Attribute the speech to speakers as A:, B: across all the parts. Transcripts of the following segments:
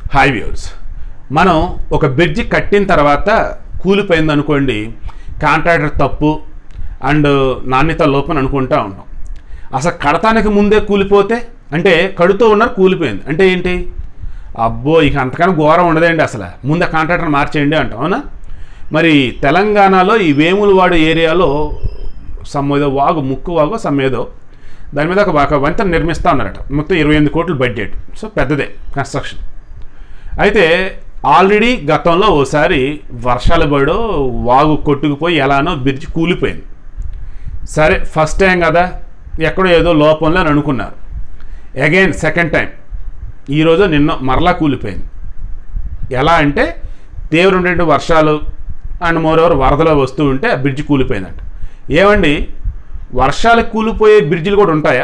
A: Hi viewers, మనం ఒక bridge కట్టిన తర్వాత కూలిపోయింది అనుకోండి, కాంట్రాక్టర్ తప్పు అండ్ నాణ్యత లోపం అనుకుంటా ఉంటాం. అసలు కడతానికి ముందే కూలిపోతే అంటే కడుతూ ఉన్నారు కూలిపోయింది అంటే ఏంటి? అబ్బో ఇక అంతకన్నా ఘోరం ఉండదండి, అసలు ముందు కాంట్రాక్టర్ మార్చేయండి అంటాం. అవునా? మరి తెలంగాణలో ఈ వేములవాడ ఏరియాలో సమ్మేదో వాగు, ముక్కు వాగు సమ్మేదో, దాని మీద ఒక వంతెన నిర్మిస్తూ ఉన్నారట. మొత్తం 28 కోట్లు బడ్జెట్. సో పెద్దదే కన్స్ట్రక్షన్. అయితే ఆల్రెడీ గతంలో ఓసారి వర్షాలు పడో వాగు కొట్టుకుపోయి ఎలానో బ్రిడ్జ్ కూలిపోయింది. సరే ఫస్ట్ టైం కదా, ఎక్కడో ఏదో లోపంలో అని అనుకున్నారు. అగైన్ సెకండ్ టైం ఈరోజు నిన్న మరలా కూలిపోయింది. ఎలా అంటే తీవ్రమైన వర్షాలు అండ్ మోరోవర్ వరదలో వస్తూ ఉంటే ఆ బ్రిడ్జ్ కూలిపోయిందంట. ఏమండి, వర్షాలకు కూలిపోయే బ్రిడ్జిలు కూడా ఉంటాయా?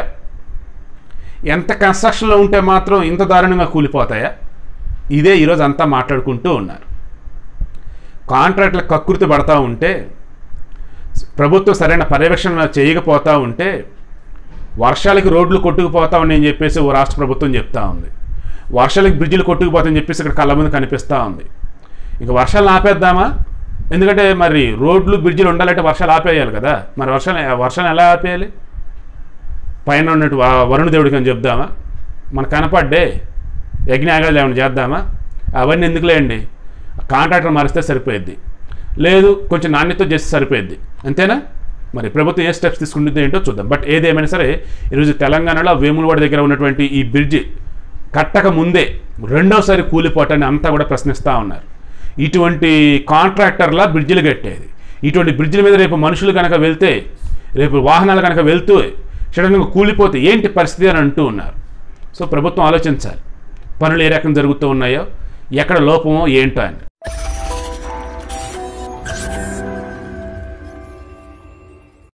A: ఎంత కన్స్ట్రక్షన్లో ఉంటే మాత్రం ఇంత దారుణంగా కూలిపోతాయా? ఇదే ఈరోజు అంతా మాట్లాడుకుంటూ ఉన్నారు. కాంట్రాక్టుల కకృతి పడతా ఉంటే, ప్రభుత్వం సరైన పర్యవేక్షణ చేయకపోతూ ఉంటే, వర్షాలకి రోడ్లు కొట్టుకుపోతా ఉన్నాయని చెప్పేసి ఓ రాష్ట్ర ప్రభుత్వం చెప్తా ఉంది. వర్షాలకి బ్రిడ్జిలు కొట్టుకుపోతాయని చెప్పేసి ఇక్కడ కళ్ళ ముందు కనిపిస్తూ ఉంది. ఇక వర్షాలను ఆపేద్దామా? ఎందుకంటే మరి రోడ్లు బ్రిడ్జిలు ఉండాలంటే వర్షాలు ఆపేయాలి కదా. మరి వర్షాలు ఎలా ఆపేయాలి? పైన ఉన్నట్టు వరుణ దేవుడికి అని చెప్దామా? మనకు కనపడ్డే యజ్ఞాగాలు ఏమైనా చేద్దామా? అవన్నీ ఎందుకులేండి, కాంట్రాక్టర్ మారిస్తే సరిపోయిద్ది, లేదు కొంచెం నాణ్యత చేస్తే సరిపోయిద్ది, అంతేనా? మరి ప్రభుత్వం ఏ స్టెప్స్ తీసుకుంటుంది ఏంటో చూద్దాం. బట్ ఏదేమైనా సరే ఈరోజు తెలంగాణలో వేములవాడ దగ్గర ఉన్నటువంటి ఈ బ్రిడ్జి కట్టక ముందే రెండోసారి కూలిపోవటాన్ని అంతా కూడా ప్రశ్నిస్తూ ఉన్నారు. ఇటువంటి కాంట్రాక్టర్లా బ్రిడ్జిలు కట్టేది, ఇటువంటి బ్రిడ్జిల మీద రేపు మనుషులు కనుక వెళ్తే, రేపు వాహనాలు కనుక వెళ్తూ సడన్గా కూలిపోతే ఏంటి పరిస్థితి అని అంటూ ఉన్నారు. సో ప్రభుత్వం ఆలోచించాలి, పనులు ఏ రకంగా జరుగుతూ ఉన్నాయో, ఎక్కడ లోపమో ఏంటో అని.